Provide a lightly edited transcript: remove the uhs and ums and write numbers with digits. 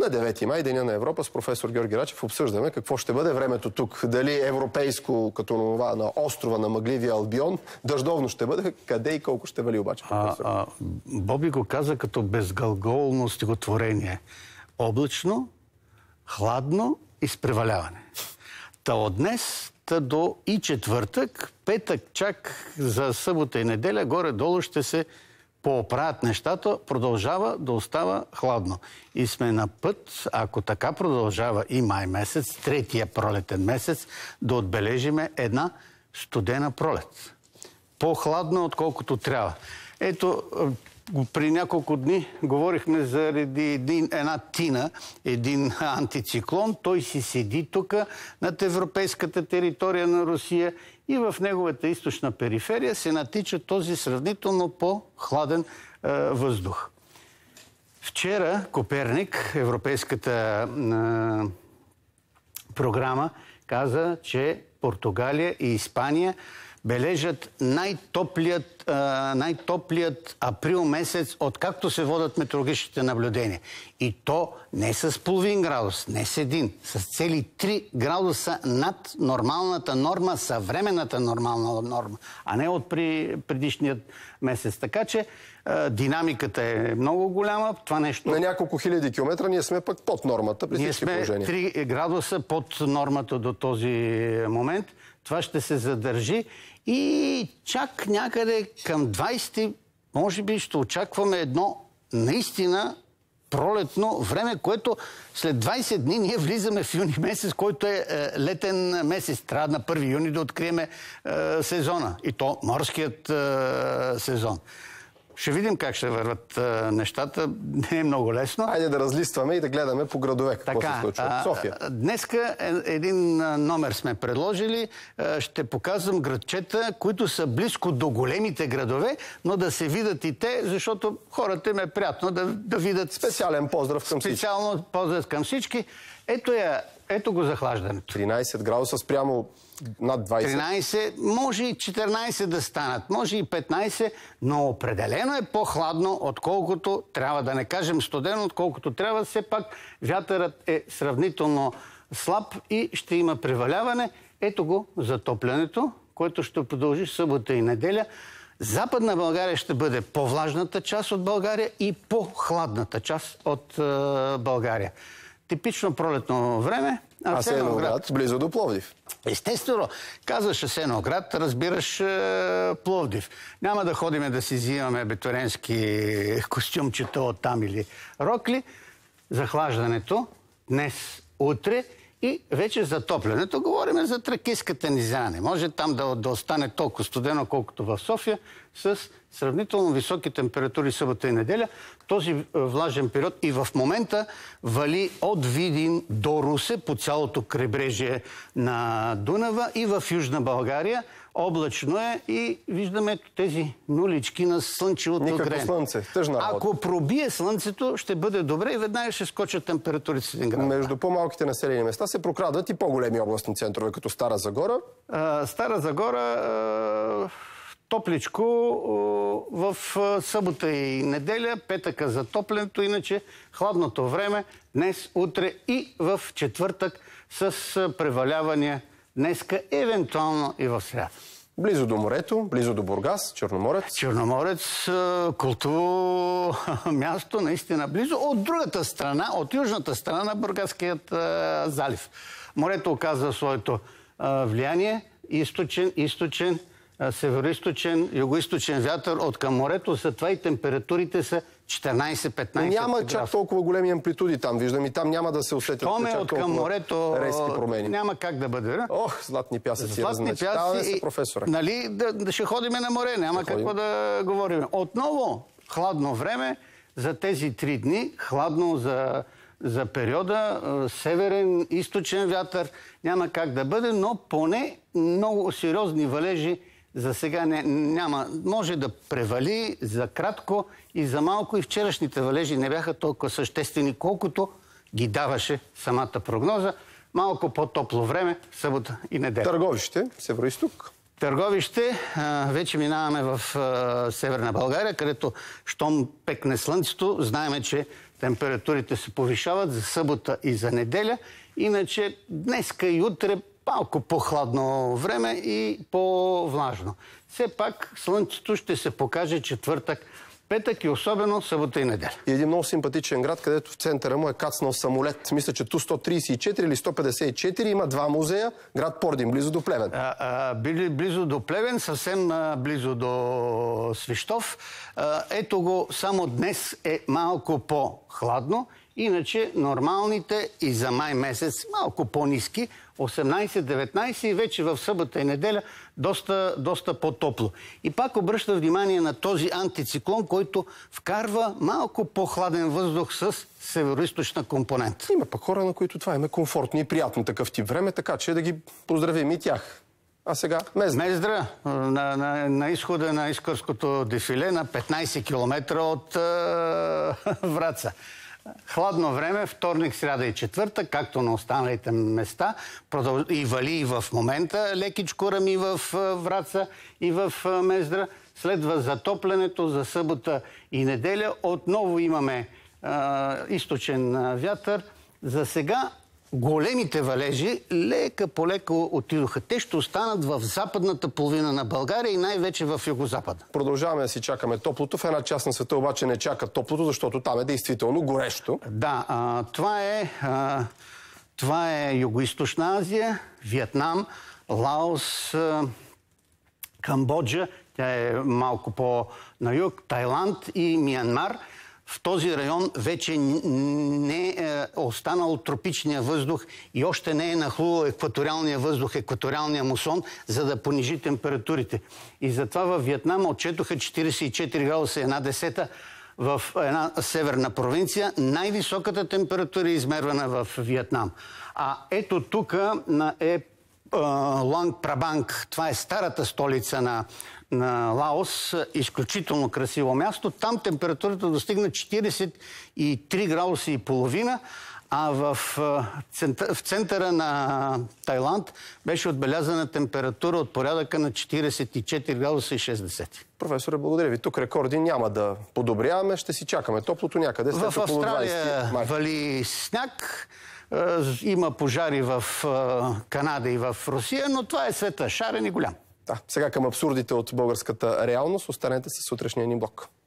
На 9 май, Деня на Европа, с професор Георги Рачев обсъждаме какво ще бъде времето тук. Дали европейско, като това на острова на мъгливия Албион, дъждовно ще бъде, къде и колко ще вали обаче, професор? Боби го каза като безглаголно стихотворение. Облачно, хладно и с преваляване. Та от днес до и четвъртък, петък чак за събота и неделя, горе-долу ще се пооправят нещата, продължава да остава хладно. И сме на път, ако така продължава и май месец, третия пролетен месец, да отбележиме една студена пролет. По-хладно, отколкото трябва. Ето, при няколко дни говорихме заради една тина, един антициклон. Той си седи тук над европейската територия на Русия и в неговата източна периферия се натича този сравнително по-хладен въздух. Вчера Коперник, европейската програма, каза, че Португалия и Испания бележат най-топлият април месец, откакто се водят метеорологичните наблюдения. И то не с половин градус, не с един, с цели 3 градуса над нормалната норма, съвременната нормална норма, а не от предишният месец. Така че динамиката е много голяма. Това нещо... На няколко хиляди километра ние сме пък под нормата при всички положения. Ние сме 3 градуса под нормата до този момент. Това ще се задържи и чак някъде към 20, може би ще очакваме едно наистина пролетно време, което след 20 дни ние влизаме в юни месец, който е летен месец. Трябва на 1 юни да откриеме сезона. И то морският сезон. Ще видим как ще върват нещата. Не е много лесно. Хайде да разлистваме и да гледаме по градове какво се случва. София. Днеска един номер сме предложили. Ще показвам градчета, които са близко до големите градове, но да се видят и те, защото хората им е приятно да видят. Специален поздрав към всички. Специално поздрав към всички. Ето го захлаждането. 13 градуса спрямо над 20. 13, може и 14 да станат, може и 15, но определено е по-хладно, отколкото трябва. Да не кажем студено, отколкото трябва. Все пак вятърът е сравнително слаб и ще има преваляване. Ето го затоплянето, което ще продължи събота и неделя. Западна България ще бъде по-влажната част от България и по-хладната част от България. Типично пролетно време. Асеновград, близо до Пловдив. Естествено, казваш Асеновград, разбираш Пловдив. Няма да ходиме да си взимаме абитуренски костюмчета от там или рокли. Захлаждането днес, утре и вече затоплянето. Говорим за тракийската низина. Не може там да остане толкова студено, колкото в София, с сравнително високи температури събота и неделя. Този влажен период и в момента вали от Видин до Русе по цялото крайбрежие на Дунава и в Южна България. Облачно е и виждаме тези нулички на слънчевото грен. Никакво слънце, тъжна работа. Ако пробие слънцето, ще бъде добре и веднага ще скочат температурите с 1 градус. Между по-малките населени места се прокрадват и по-големи областни центрове, като Стара Загора. Стара Загора... Топличко в събота и неделя, петъка за топлянето, иначе хладното време днес, утре и в четвъртък с превалявания днеска, евентуално и в сряда. Близо до морето, близо до Бургас, Черноморец. Черноморец, култово място, наистина близо. От другата страна, от южната страна на Бургаският залив. Морето оказва своето влияние, източен, североизточен, югоизточен вятър от към морето, затова и температурите са 14-15 Няма чак толкова големи амплитуди там, виждам, и там няма да се усетят от към морето, резки промени. Няма как да бъде. Ох, златни пясъци, размечтаваме се, професоре. Нали, да ще ходиме на море, няма какво да говорим. Отново хладно време за тези 3 дни, хладно за периода, северен, източен вятър, няма как да бъде, но поне много сериозни валежи за сега няма. Може да превали за кратко и за малко, и вчерашните валежи не бяха толкова съществени, колкото ги даваше самата прогноза. Малко по-топло време, събота и неделя. Търговище, североизток. Търговище, вече минаваме в Северна България, където щом пекне слънцето, знаеме, че температурите се повишават за събота и за неделя. Иначе днеска и утре малко по-хладно време и по-влажно. Все пак слънцето ще се покаже четвъртък, петък и особено събота и неделя. И един много симпатичен град, където в центъра му е кацнал самолет. Мисля, че Ту-134 или 154 има два музея. Град Пордим, близо до Плевен. Близо до Плевен, съвсем близо до Свищов. Ето го, само днес е малко по-хладно. Иначе нормалните и за май месец малко по-ниски, 18-19 и вече в събота и неделя доста по-топло. И пак обръща внимание на този антициклон, който вкарва малко по-хладен въздух с североизточна компонента. Има пък хора, на които това им е комфортно и приятно такъв тип време, така че да ги поздравим и тях. А сега Мездра. Мездра, на изхода на Искърското дефиле на 15 км от Враца. Хладно време, вторник, сряда и четвъртък, както на останалите места. И вали и в момента лекичко рами в Враца и в Мездра. Следва затоплянето за събота и неделя. Отново имаме източен вятър. За сега големите валежи лека по лека отидоха. Те ще останат в западната половина на България и най-вече в югозапада. Продължаваме да си чакаме топлото. В една част на света обаче не чака топлото, защото там е действително горещо. Да, това е Югоизточна Азия, Виетнам, Лаос, Камбоджа, тя е малко по-на юг, Тайланд и Миянмар. В този район вече не е останал тропичния въздух и още не е нахлувал екваториалния въздух, екваториалния мусон, за да понижи температурите. И затова във Виетнам отчетоха 44 градуса и 1/10 в една северна провинция. Най-високата температура е измервана в Виетнам. А ето тук е Луанг Прабанг. Това е старата столица на Лаос. Изключително красиво място. Там температурата достигна 43 градуса и половина, а в центъра на Тайланд беше отбелязана температура от порядъка на 44 градуса и 60. Професоре, благодаря ви. Тук рекорди няма да подобряваме. Ще си чакаме топлото някъде след около 20 май. В Австралия вали сняг. Има пожари в Канада и в Русия, но това е света шарен и голям. Да, сега към абсурдите от българската реалност. Останете с сутрешния ни блок.